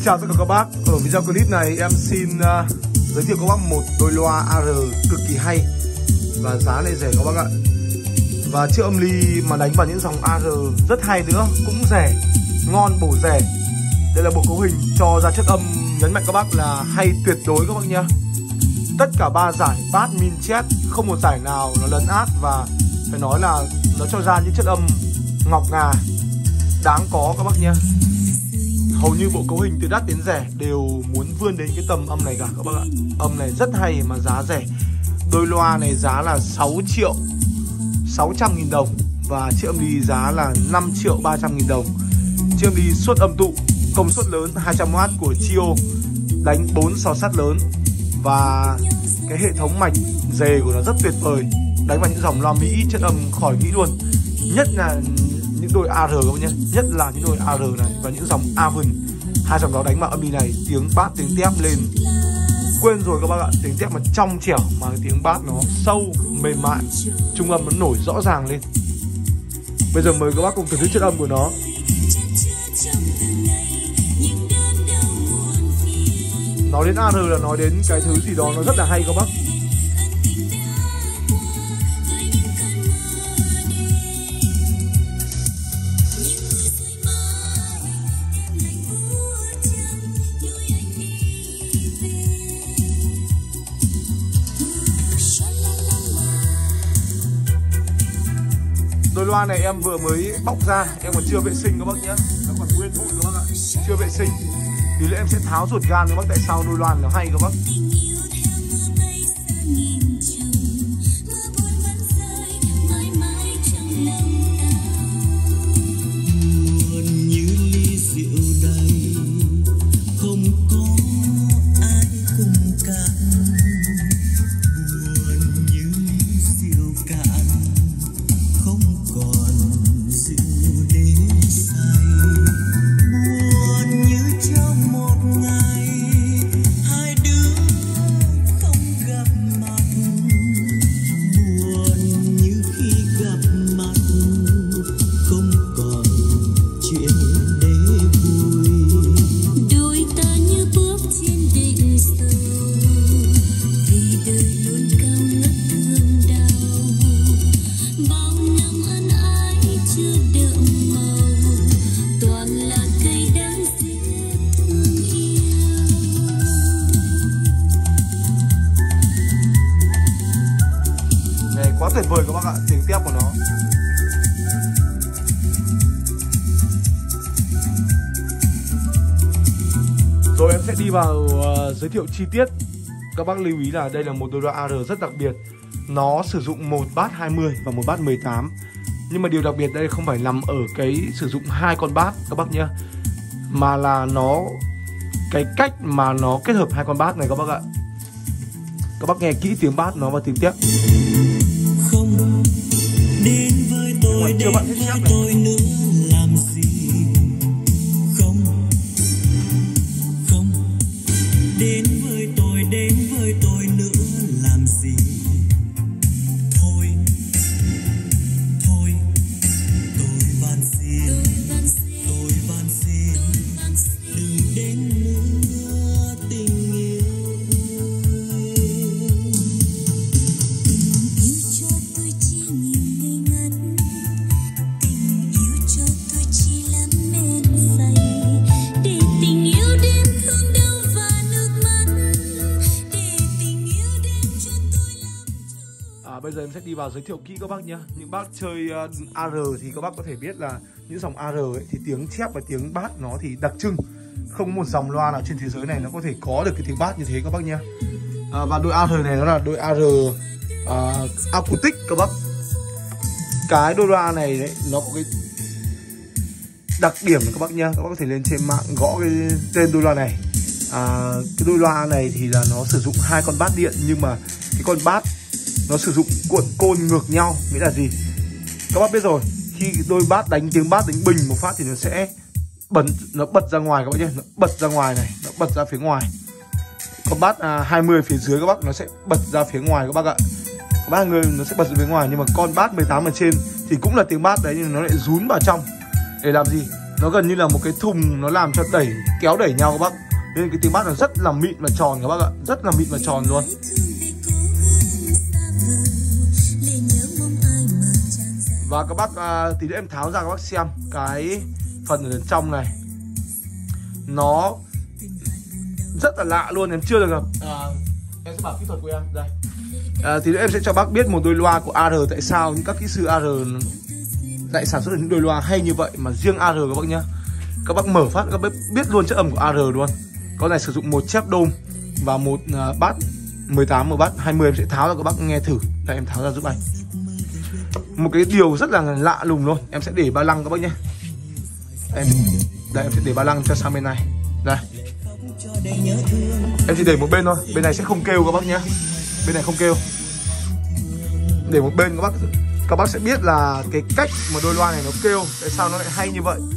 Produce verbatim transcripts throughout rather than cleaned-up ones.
chào tất cả các bác. Ở video clip này em xin uh, giới thiệu các bác một đôi loa a rờ cực kỳ hay và giá lại rẻ các bác ạ. Và chiếc âm ly mà đánh vào những dòng a rờ rất hay nữa, cũng rẻ, ngon, bổ rẻ. Đây là bộ cấu hình cho ra chất âm, nhấn mạnh các bác là hay tuyệt đối các bác nhá. Tất cả ba giải bass, min, chest, không một giải nào nó lấn át và phải nói là nó cho ra những chất âm ngọc ngà đáng có các bác nhá. Hầu như bộ cấu hình từ đắt đến rẻ đều muốn vươn đến cái tầm âm này cả các bác ạ. Âm này rất hay mà giá rẻ. Đôi loa này giá là sáu triệu sáu trăm nghìn đồng và chiếc âm ly giá là năm triệu ba trăm nghìn đồng. Chiếc âm ly suất âm tụ, công suất lớn hai trăm oát của Chio, đánh bốn sò sắt lớn và cái hệ thống mạch dề của nó rất tuyệt vời. Đánh vào những dòng loa Mỹ chất âm khỏi nghĩ luôn. Nhất là những đôi a rờ các bác nhé, nhất là những đôi a rờ này và những dòng Avon. Hai dòng đó đánh vào âm ly này tiếng bass, tiếng tép lên quên rồi các bác ạ. Tiếng tép mà trong trẻo mà cái tiếng bass nó sâu, mềm mại, trung âm nó nổi rõ ràng lên. Bây giờ mời các bác cùng thưởng thức chất âm của nó. Nói đến a rờ là nói đến cái thứ gì đó nó rất là hay các bác. Đôi loa này em vừa mới bóc ra, em còn chưa vệ sinh các bác nhé. Nó còn nguyên bụi các bác ạ, chưa vệ sinh. Thì lẽ em sẽ tháo ruột gan các bác, tại sao đôi loa nó hay các bác. Quá tuyệt vời các bác ạ, tiếng tép của nó. Rồi em sẽ đi vào uh, giới thiệu chi tiết. Các bác lưu ý là đây là một đôi loa a rờ rất đặc biệt. Nó sử dụng một bass hai mươi và một bass mười tám. Nhưng mà điều đặc biệt đây không phải nằm ở cái sử dụng hai con bass các bác nhé, mà là nó cái cách mà nó kết hợp hai con bass này các bác ạ. Các bác nghe kỹ tiếng bass nó và tiếng tép. Đến với tôi, đến với tôi nữa làm gì? Không, không. Đến với tôi, đến với tôi nữa làm gì? Thôi, thôi. Tôi van xin, tôi van xin, đừng đến nữa tình yêu. Bây giờ em sẽ đi vào giới thiệu kỹ các bác nhé. Những bác chơi uh, a rờ thì các bác có thể biết là những dòng a rờ ấy, thì tiếng chép và tiếng bass nó thì đặc trưng. Không một dòng loa nào trên thế giới này nó có thể có được cái tiếng bass như thế các bác nhé. À, và đôi a rờ này nó là đôi a rờ uh, acoustic các bác. Cái đôi loa này đấy, nó có cái đặc điểm này các bác nhé. Các bác có thể lên trên mạng gõ cái tên đôi loa này. À, cái đôi loa này thì là nó sử dụng hai con bass điện, nhưng mà cái con bass nó sử dụng cuộn côn ngược nhau. Nghĩa là gì? Các bác biết rồi, khi đôi bass đánh tiếng bass đánh bình một phát thì nó sẽ bật, nó bật ra ngoài các bác nhé. Nó bật ra ngoài này, nó bật ra phía ngoài. Con bass à, hai mươi phía dưới các bác nó sẽ bật ra phía ngoài các bác ạ. Ba người nó sẽ bật ra phía ngoài, nhưng mà con bass mười tám ở trên thì cũng là tiếng bass đấy, nhưng nó lại rún vào trong. Để làm gì? nó gần như là một cái thùng nó làm cho đẩy kéo đẩy nhau các bác. Nên cái tiếng bass nó rất là mịn và tròn các bác ạ, rất là mịn và tròn luôn. Và các bác uh, tí nữa em tháo ra các bác xem cái phần ở bên trong này, nó rất là lạ luôn, em chưa được gặp. À, em sẽ bảo kỹ thuật của em đây. À, tí nữa em sẽ cho bác biết một đôi loa của a rờ tại sao những các kỹ sư a rờ lại sản xuất được những đôi loa hay như vậy mà riêng a rờ các bác nhá. Các bác mở phát các bác biết luôn chất âm của a rờ luôn. Con này sử dụng một chép đôm và một uh, bass mười tám, một bass hai mươi. Em sẽ tháo ra các bác nghe thử. Đây em tháo ra giúp anh. Một cái điều rất là lạ lùng luôn. Em sẽ để ba lăng các bác nhé. Em đây em sẽ để ba lăng cho sang bên này. Đây. Em chỉ để một bên thôi, bên này sẽ không kêu các bác nhé. Bên này không kêu. Để một bên các bác các bác sẽ biết là cái cách mà đôi loa này nó kêu, tại sao nó lại hay như vậy.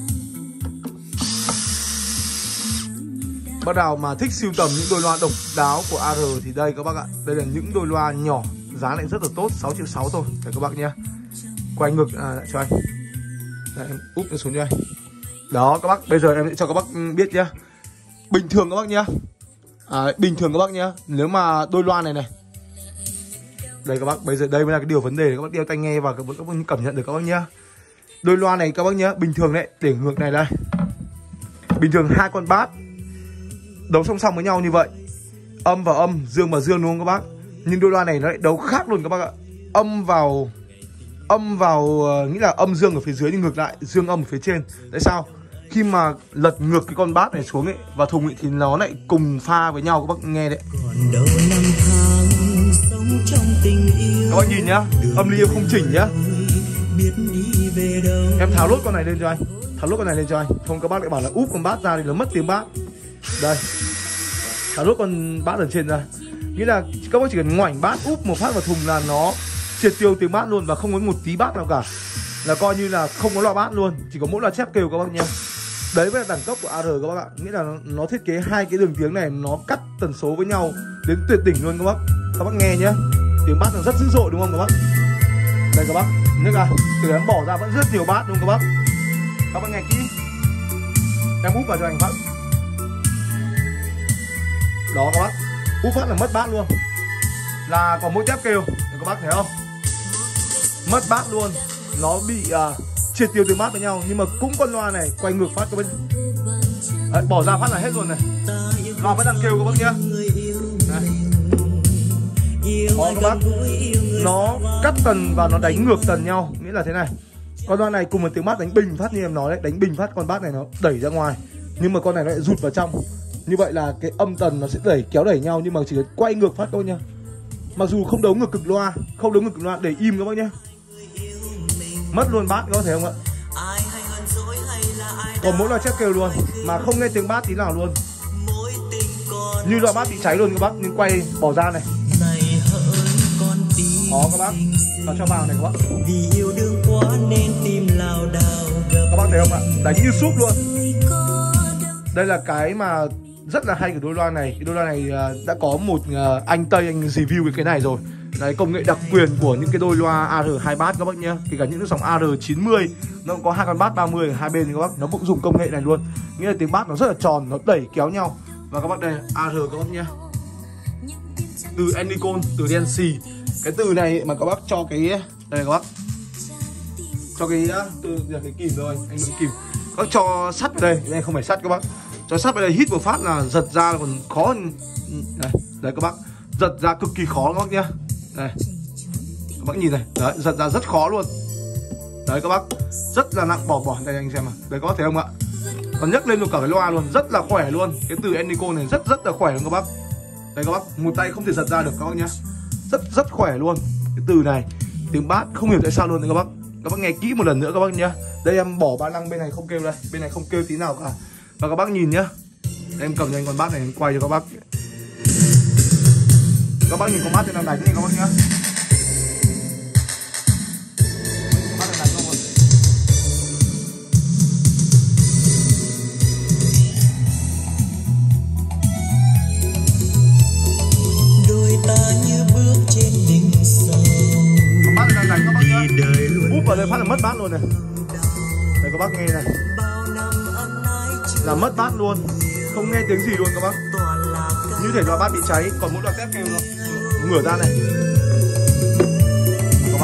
Bác nào mà thích sưu tầm những đôi loa độc đáo của a rờ thì đây các bác ạ. Đây là những đôi loa nhỏ, giá lại rất là tốt, sáu triệu sáu thôi. Đây các bác nhé. Quay ngược à, lại cho anh. Đây, em úp nó xuống cho anh. Đó các bác, bây giờ em sẽ cho các bác biết nhé. Bình thường các bác nhé. À, bình thường các bác nhé. Nếu mà đôi loa này này. Đây các bác, bây giờ đây mới là cái điều vấn đề để các bác đeo tai nghe và các bác cảm nhận được các bác nhé. Đôi loa này các bác nhé, bình thường đấy, để ngược này đây. Bình thường hai con bass đấu song song với nhau như vậy, âm vào âm, dương vào dương đúng không các bác? Nhưng đôi loa này nó lại đấu khác luôn các bác ạ. Âm vào âm vào uh, nghĩ là âm dương ở phía dưới nhưng ngược lại dương âm ở phía trên. Tại sao? Khi mà lật ngược cái con bass này xuống ấy và thùng ấy thì nó lại cùng pha với nhau các bác nghe đấy. Các bác nhìn nhá, âm ly em không chỉnh nhá. Em tháo lốt con này lên cho anh, tháo lốt con này lên cho anh. Không các bác lại bảo là úp con bass ra thì nó mất tiếng bass. Đây, tháo lốt con bass ở trên ra. Nghĩa là các bác chỉ cần ngoảnh bass úp một phát vào thùng là nó triệt tiêu tiếng bass luôn và không có một tí bass nào cả. Là coi như là không có loa bass luôn, chỉ có mỗi loa chép kêu các bác nhé. Đấy mới là đẳng cấp của a rờ các bác ạ. Nghĩa là nó, nó thiết kế hai cái đường tiếng này nó cắt tần số với nhau đến tuyệt đỉnh luôn các bác. Các bác nghe nhé, tiếng bass nó rất dữ dội đúng không các bác? Đây các bác, nước à, từ em bỏ ra vẫn rất nhiều bass đúng không các bác? Các bác nghe kỹ. Em úp vào cho anh phát. Đó các bác, úp phát là mất bass luôn. Là còn mỗi chép kêu, các bác thấy không? Mất bass luôn. Nó bị uh, triệt tiêu tiếng bass với nhau. Nhưng mà cũng con loa này quay ngược phát các bác. Đấy, bỏ ra phát là hết luôn này. Loa vẫn đang kêu các bác nhé. Đây. Đó các bác, nó cắt tần và nó đánh ngược tần nhau. Nghĩa là thế này, con loa này cùng một tiếng bass đánh bình phát như em nói đấy. Đánh bình phát con bass này nó đẩy ra ngoài, nhưng mà con này nó lại rụt vào trong. Như vậy là cái âm tần nó sẽ đẩy kéo đẩy nhau. Nhưng mà chỉ cần quay ngược phát thôi nha. Mặc dù không đấu ngược cực loa, không đấu ngược cực loa, để im các bác nhé. Mất luôn bass có thể không ạ? Còn mỗi loa chép kêu luôn, mà không nghe tiếng bass tí nào luôn. Như loa bass bị cháy luôn các bác. Nhưng quay bỏ ra này. Đó các bác, nó cho vào này các bác. Các bác thấy không ạ? Đánh như súp luôn. Đây là cái mà rất là hay của đôi loa này. Cái đôi loa này đã có một anh Tây anh review cái cái này rồi. Đấy, công nghệ đặc quyền của những cái đôi loa a rờ hai bass các bác nhé. Kể cả những cái dòng a rờ chín mươi nó cũng có hai con bass ba mươi ở hai bên các bác. Nó cũng dùng công nghệ này luôn. Nghĩa là tiếng bass nó rất là tròn, nó đẩy kéo nhau. Và các bác đây a rờ các bác nhé. Từ Anycon, từ đê en xê. Cái từ này mà các bác cho cái đây các bác. Cho cái từ cái kìm rồi, anh mượn kìm. Các bác cho sắt vào đây, cái này không phải sắt các bác. Cho sắt vào đây hít một phát là giật ra là còn khó hơn. Đây, đây các bác. Giật ra cực kỳ khó các bác nhá. Đây. Các bác nhìn này, đấy, giật ra rất khó luôn. Đấy các bác, rất là nặng, bỏ bỏ đây anh xem mà. Đấy các bác thấy không ạ? Còn nhấc lên được cả cái loa luôn, rất là khỏe luôn. Cái từ Anycon này rất rất là khỏe luôn các bác. Đây các bác, một tay không thể giật ra được các bác nhá. Rất rất khỏe luôn. Cái từ này, tiếng bass không hiểu tại sao luôn đấy các bác. Các bác nghe kỹ một lần nữa các bác nhá. Đây em bỏ ba lăng bên này không kêu đây, bên này không kêu tí nào cả. Và các bác nhìn nhá. Đây, em cầm cho anh con bass này em quay cho các bác. Các bác nhìn con bass trên nào đánh này các bác nhá. Bass này đánh không rồi. Đôi ta như bước trên đỉnh sâu. Con bass này đang đánh các bác nhá. Úp vào đây phát là mất bass luôn này. Đây các bác nghe này. là mất bát luôn, không nghe tiếng gì luôn các bác. Như thể loa bát bị cháy, còn mỗi loa tép kêu ngửa ra này các bác.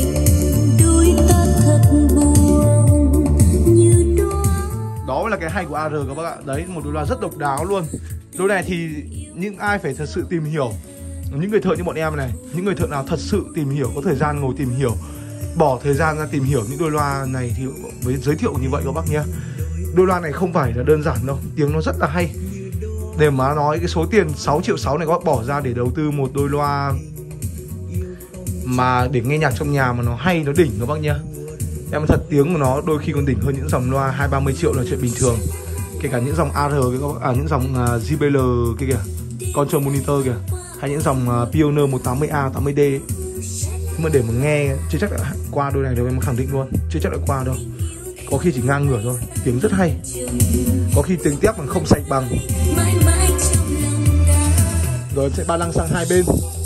Đó là cái hay của a rờ các bác ạ. Đấy, một đôi loa rất độc đáo luôn. Đôi này thì những ai phải thật sự tìm hiểu, những người thợ như bọn em này, những người thợ nào thật sự tìm hiểu, có thời gian ngồi tìm hiểu, bỏ thời gian ra tìm hiểu những đôi loa này thì với giới thiệu như vậy các bác nhé. Đôi loa này không phải là đơn giản đâu, tiếng nó rất là hay. Để mà nói cái số tiền sáu triệu sáu này các bác bỏ ra để đầu tư một đôi loa mà để nghe nhạc trong nhà mà nó hay, nó đỉnh các bác nhé. Em thật, tiếng của nó đôi khi còn đỉnh hơn những dòng loa hai ba mươi triệu là chuyện bình thường. Kể cả những dòng a rờ, à, những dòng uh, gi bê lờ kia kìa, Control Monitor kìa, hay những dòng uh, Pioneer một tám mươi A, tám mươi D ấy. Nhưng mà để mà nghe chưa chắc đã qua đôi này đâu, em khẳng định luôn, chưa chắc đã qua đâu. Có khi chỉ ngang ngửa thôi, tiếng rất hay. Có khi tiếng tép còn không sạch bằng. Rồi em sẽ ba lăng sang hai bên.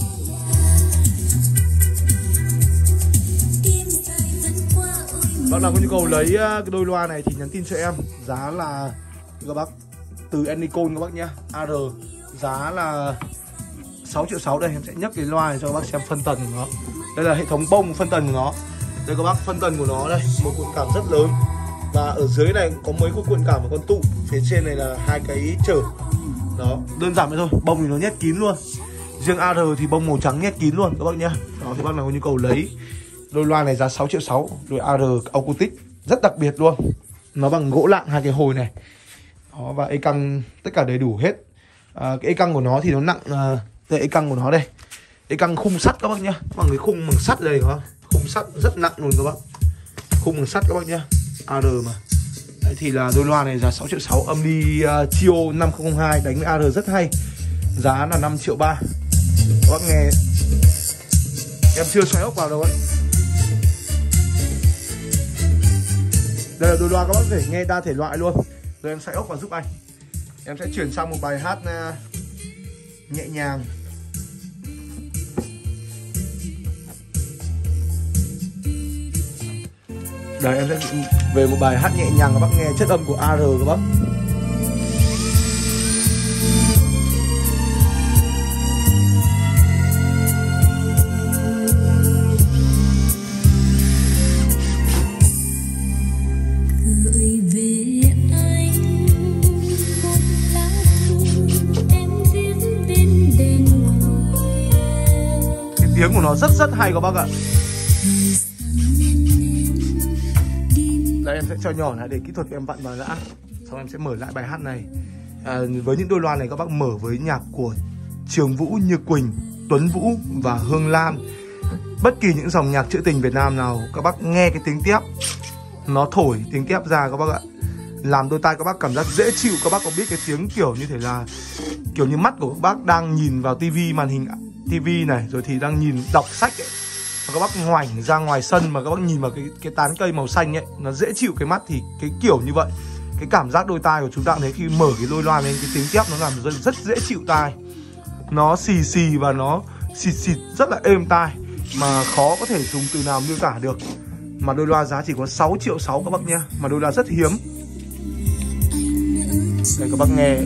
Bác nào có nhu cầu lấy cái đôi loa này thì nhắn tin cho em. Giá là các bác từ Anycon các bác nhé. a rờ giá là sáu triệu sáu. Đây em sẽ nhấc cái loa này cho các bác xem phân tần của nó. Đây là hệ thống bông phân tần của nó. Đây các bác, phân tần của nó đây, một cuộn cảm rất lớn. Và ở dưới này có mấy cái cuộn cảm và con tụ. Phía trên này là hai cái trở. Đó, đơn giản vậy thôi. Bông thì nó nhét kín luôn. Riêng a rờ thì bông màu trắng nhét kín luôn các bác nhé. Đó, thì bác nào có nhu cầu lấy đôi loa này giá sáu triệu sáu. Đôi a rờ acoustic rất đặc biệt luôn. Nó bằng gỗ lạng hai cái hồi này. Đó, và ê căng tất cả đầy đủ hết. à, Cái ê căng của nó thì nó nặng. à, Đây ê căng của nó đây. Ê căng khung sắt các bác nhé. Bằng cái khung bằng sắt đây các bác. Khung sắt rất nặng luôn các bác. Khung bằng sắt các bác nhé. a rờ mà. Đấy, thì là đôi loa này giá sáu triệu sáu. Âm đi uh, Chio năm không không hai đánh với a rờ rất hay. Giá là năm triệu ba. Các bác nghe. Em chưa xoay ốc vào đâu ấy. Đây là đôi loa các bác có thể nghe đa thể loại luôn. Rồi em xoay ốc vào giúp anh. Em sẽ chuyển sang một bài hát uh, nhẹ nhàng. Đây em sẽ về một bài hát nhẹ nhàng các bác nghe chất âm của a rờ các bác. Cái tiếng của nó rất rất hay các bác ạ. Đây em sẽ cho nhỏ lại để kỹ thuật em vặn vào đã. Xong em sẽ mở lại bài hát này. à, Với những đôi loa này các bác mở với nhạc của Trường Vũ, Như Quỳnh, Tuấn Vũ và Hương Lan. Bất kỳ những dòng nhạc trữ tình Việt Nam nào các bác nghe cái tiếng tép, nó thổi tiếng tép ra các bác ạ, làm đôi tai các bác cảm giác dễ chịu. Các bác có biết cái tiếng kiểu như thế là kiểu như mắt của các bác đang nhìn vào tivi, màn hình tivi này, rồi thì đang nhìn đọc sách ấy. Và các bác ngoảnh ra ngoài sân mà các bác nhìn vào cái, cái tán cây màu xanh ấy, nó dễ chịu cái mắt, thì cái kiểu như vậy. Cái cảm giác đôi tai của chúng ta thấy khi mở cái đôi loa lên, cái tiếng tép nó làm rất, rất dễ chịu tai. Nó xì xì và nó xịt xịt rất là êm tai, mà khó có thể dùng từ nào miêu tả được. Mà đôi loa giá chỉ có sáu triệu sáu các bác nhé. Mà đôi loa rất hiếm. Đây các bác nghe.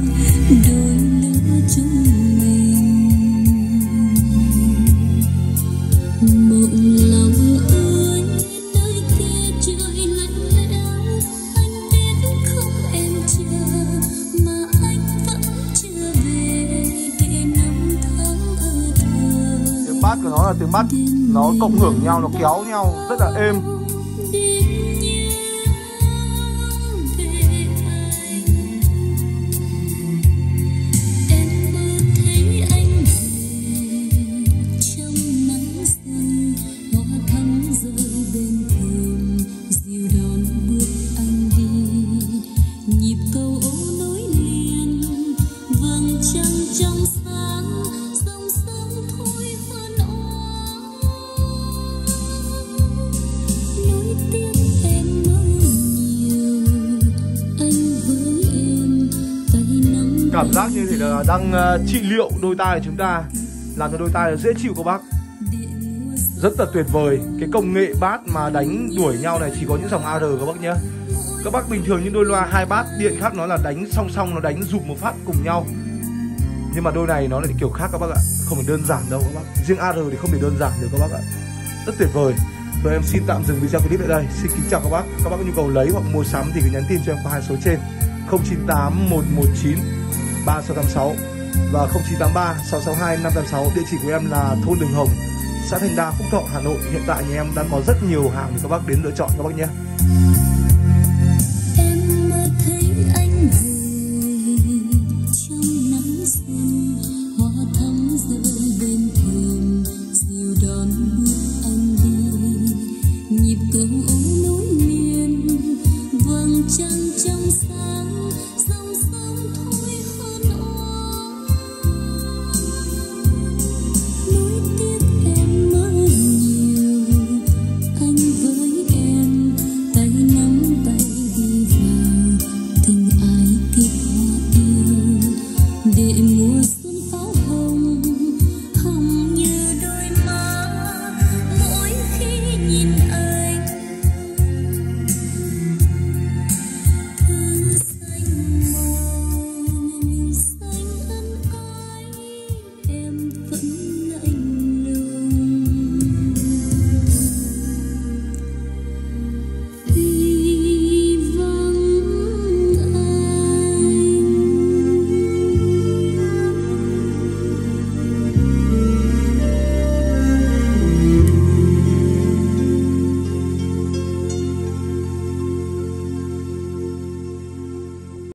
Bát của nó là tiếng bát nó cộng hưởng nhau, nó kéo nhau rất là êm. Cảm giác như thế là đang uh, trị liệu đôi tai của chúng ta, làm cho đôi tai dễ chịu các bác. Rất là tuyệt vời. Cái công nghệ bass mà đánh đuổi nhau này chỉ có những dòng a rờ các bác nhé. Các bác bình thường những đôi loa hai bát điện khác nó là đánh song song, nó đánh dụm một phát cùng nhau. Nhưng mà đôi này nó là kiểu khác các bác ạ, không phải đơn giản đâu các bác. Riêng a rờ thì không thể đơn giản được các bác ạ. Rất tuyệt vời. Rồi em xin tạm dừng video clip tại đây. Xin kính chào các bác. Các bác có nhu cầu lấy hoặc mua sắm thì cứ nhắn tin cho em qua hai số trên không chín tám một một chín ba sáu tám sáu và không chín tám ba sáu sáu hai năm tám sáu. Địa chỉ của em là thôn Đường Hồng, xã Thanh Đa, Phúc Thọ, Hà Nội. Hiện tại nhà em đang có rất nhiều hàng để các bác đến lựa chọn các bác nhé. Em mơ thấy anh về trong nắng xuân.